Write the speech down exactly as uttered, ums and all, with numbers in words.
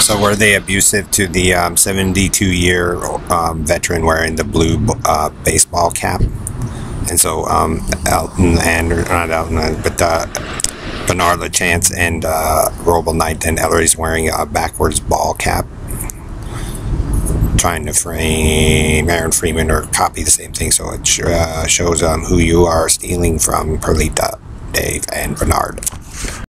So were they abusive to the um, seventy-two year um, veteran wearing the blue uh, baseball cap? And so um, Elton and not Elton, but uh, Bernard LaChance and uh, Roble Knight and Ellery's wearing a backwards ball cap, trying to frame Aaron Freeman or copy the same thing. So it uh, shows um, who you are stealing from, Perlita, Dave, and Bernard.